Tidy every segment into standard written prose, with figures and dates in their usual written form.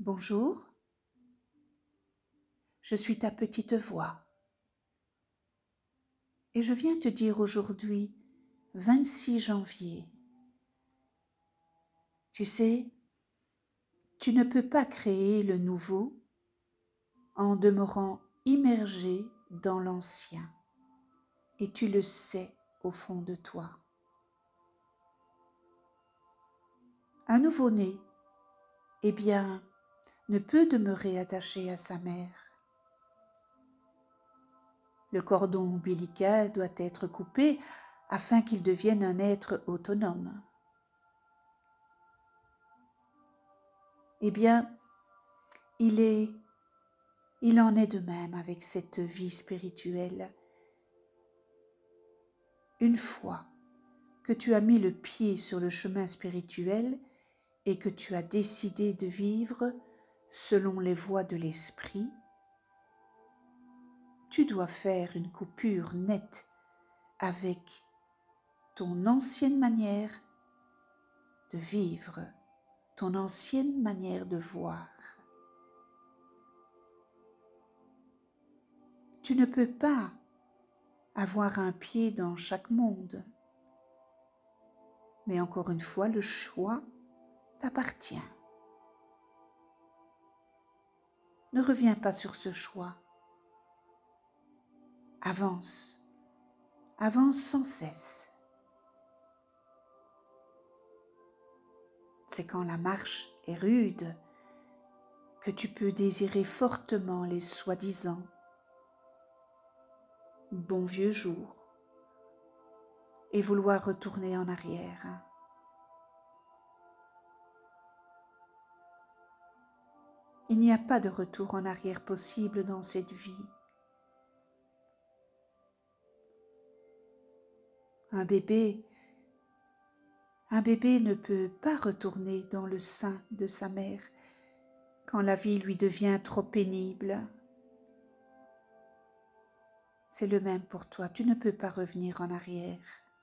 Bonjour, je suis ta petite voix et je viens te dire aujourd'hui, 26 janvier, tu sais, tu ne peux pas créer le nouveau en demeurant immergé dans l'ancien et tu le sais au fond de toi. Un nouveau-né, eh bien, ne peut demeurer attaché à sa mère. Le cordon ombilical doit être coupé afin qu'il devienne un être autonome. Eh bien, il en est de même avec cette vie spirituelle. Une fois que tu as mis le pied sur le chemin spirituel et que tu as décidé de vivre selon les voies de l'esprit, tu dois faire une coupure nette avec ton ancienne manière de vivre, ton ancienne manière de voir. Tu ne peux pas avoir un pied dans chaque monde. Mais encore une fois, le choix t'appartient. Ne reviens pas sur ce choix. Avance, avance sans cesse. C'est quand la marche est rude que tu peux désirer fortement les soi-disant bons vieux jours et vouloir retourner en arrière. Il n'y a pas de retour en arrière possible dans cette vie. Un bébé ne peut pas retourner dans le sein de sa mère quand la vie lui devient trop pénible. C'est le même pour toi, tu ne peux pas revenir en arrière.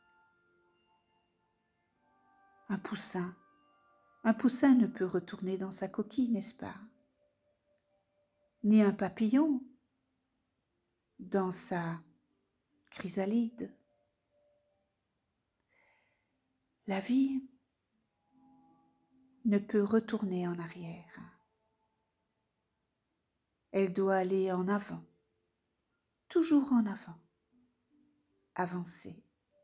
Un poussin ne peut retourner dans sa coquille, n'est-ce pas? Ni un papillon dans sa chrysalide. La vie ne peut retourner en arrière. Elle doit aller en avant, toujours en avant, avancer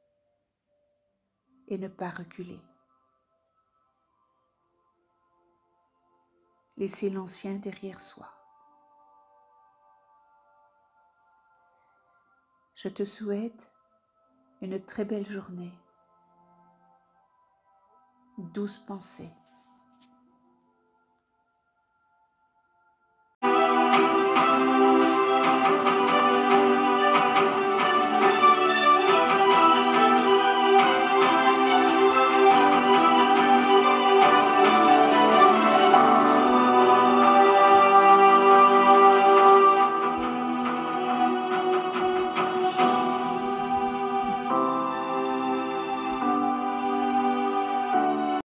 et ne pas reculer. Laisser l'ancien derrière soi. Je te souhaite une très belle journée. Douce pensée.